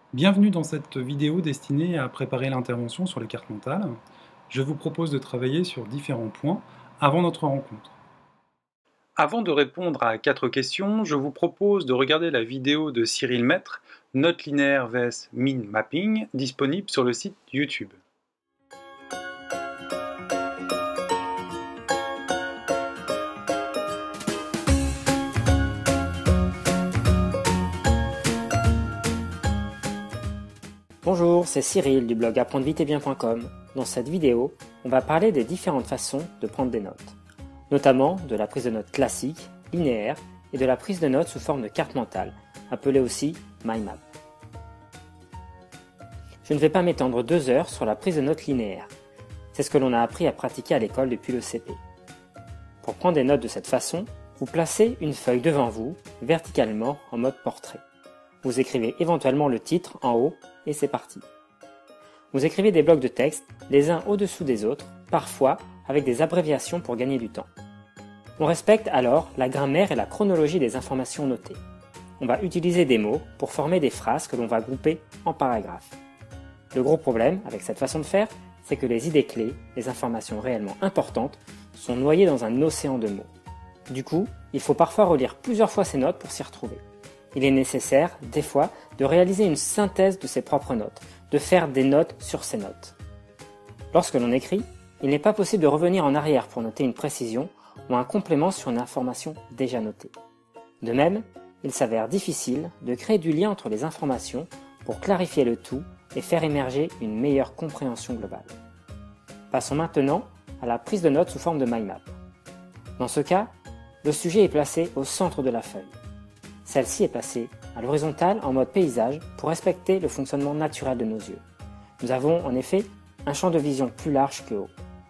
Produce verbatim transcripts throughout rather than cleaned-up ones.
Bienvenue dans cette vidéo destinée à préparer l'intervention sur les cartes mentales. Je vous propose de travailler sur différents points avant notre rencontre. Avant de répondre à quatre questions, je vous propose de regarder la vidéo de Cyril Maître, Notes linéaires vs Mind Mapping, disponible sur le site YouTube. Bonjour, c'est Cyril du blog apprendre vite et bien point com. Dans cette vidéo, on va parler des différentes façons de prendre des notes, notamment de la prise de notes classique, linéaire, et de la prise de notes sous forme de carte mentale, appelée aussi mind map. Je ne vais pas m'étendre deux heures sur la prise de notes linéaire. C'est ce que l'on a appris à pratiquer à l'école depuis le C P. Pour prendre des notes de cette façon, vous placez une feuille devant vous, verticalement en mode portrait. Vous écrivez éventuellement le titre en haut et c'est parti. Vous écrivez des blocs de texte, les uns au-dessous des autres, parfois avec des abréviations pour gagner du temps. On respecte alors la grammaire et la chronologie des informations notées. On va utiliser des mots pour former des phrases que l'on va grouper en paragraphes. Le gros problème avec cette façon de faire, c'est que les idées clés, les informations réellement importantes, sont noyées dans un océan de mots. Du coup, il faut parfois relire plusieurs fois ces notes pour s'y retrouver. Il est nécessaire, des fois, de réaliser une synthèse de ses propres notes, de faire des notes sur ses notes. Lorsque l'on écrit, il n'est pas possible de revenir en arrière pour noter une précision ou un complément sur une information déjà notée. De même, il s'avère difficile de créer du lien entre les informations pour clarifier le tout et faire émerger une meilleure compréhension globale. Passons maintenant à la prise de notes sous forme de mind map. Dans ce cas, le sujet est placé au centre de la feuille. Celle-ci est placée à l'horizontale en mode paysage pour respecter le fonctionnement naturel de nos yeux. Nous avons en effet un champ de vision plus large que haut.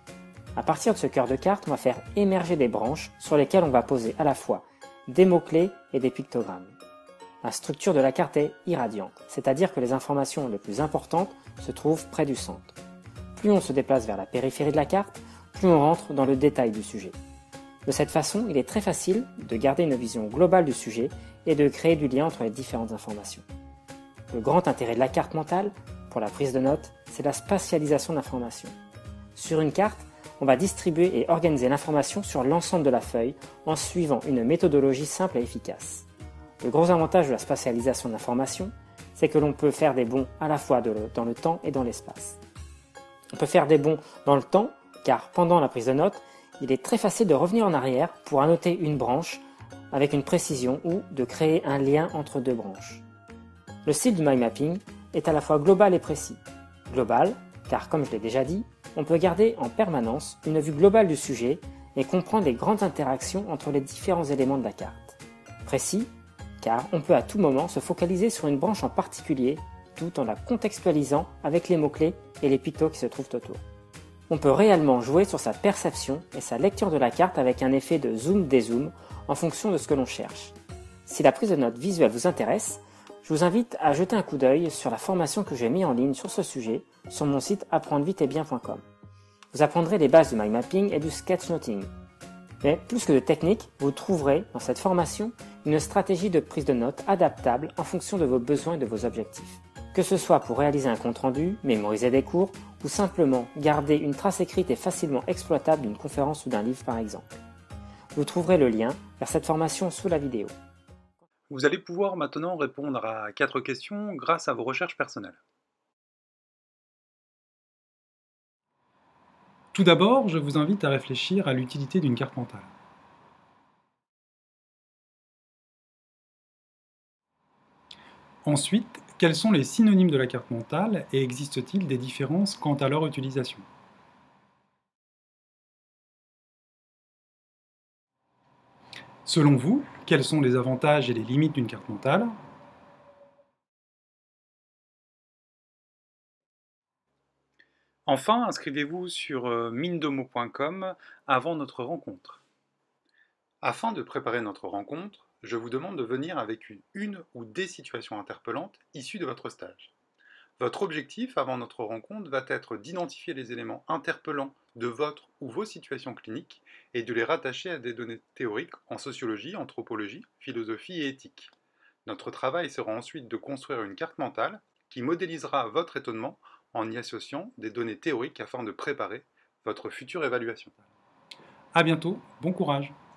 À partir de ce cœur de carte, on va faire émerger des branches sur lesquelles on va poser à la fois des mots-clés et des pictogrammes. La structure de la carte est irradiante, c'est-à-dire que les informations les plus importantes se trouvent près du centre. Plus on se déplace vers la périphérie de la carte, plus on rentre dans le détail du sujet. De cette façon, il est très facile de garder une vision globale du sujet et de créer du lien entre les différentes informations. Le grand intérêt de la carte mentale, pour la prise de notes, c'est la spatialisation de l'information. Sur une carte, on va distribuer et organiser l'information sur l'ensemble de la feuille en suivant une méthodologie simple et efficace. Le gros avantage de la spatialisation de l'information, c'est que l'on peut faire des bonds à la fois dans le temps et dans l'espace. On peut faire des bonds dans le temps, car pendant la prise de notes, il est très facile de revenir en arrière pour annoter une branche avec une précision ou de créer un lien entre deux branches. Le style du mind mapping est à la fois global et précis. Global, car comme je l'ai déjà dit, on peut garder en permanence une vue globale du sujet et comprendre les grandes interactions entre les différents éléments de la carte. Précis, car on peut à tout moment se focaliser sur une branche en particulier tout en la contextualisant avec les mots-clés et les pictos qui se trouvent autour. On peut réellement jouer sur sa perception et sa lecture de la carte avec un effet de zoom-dézoom en fonction de ce que l'on cherche. Si la prise de notes visuelle vous intéresse, je vous invite à jeter un coup d'œil sur la formation que j'ai mise en ligne sur ce sujet sur mon site apprendre vite et bien point com. Vous apprendrez les bases du mind mapping et du sketchnoting. Mais plus que de technique, vous trouverez dans cette formation une stratégie de prise de notes adaptable en fonction de vos besoins et de vos objectifs. Que ce soit pour réaliser un compte-rendu, mémoriser des cours, ou simplement garder une trace écrite et facilement exploitable d'une conférence ou d'un livre par exemple. Vous trouverez le lien vers cette formation sous la vidéo. Vous allez pouvoir maintenant répondre à quatre questions grâce à vos recherches personnelles. Tout d'abord, je vous invite à réfléchir à l'utilité d'une carte mentale. Ensuite, quels sont les synonymes de la carte mentale et existe-t-il des différences quant à leur utilisation? Selon vous, quels sont les avantages et les limites d'une carte mentale? Enfin, inscrivez-vous sur euh, mindomo point com avant notre rencontre. Afin de préparer notre rencontre, je vous demande de venir avec une, une ou des situations interpellantes issues de votre stage. Votre objectif avant notre rencontre va être d'identifier les éléments interpellants de votre ou vos situations cliniques et de les rattacher à des données théoriques en sociologie, anthropologie, philosophie et éthique. Notre travail sera ensuite de construire une carte mentale qui modélisera votre étonnement en y associant des données théoriques afin de préparer votre future évaluation. À bientôt, bon courage!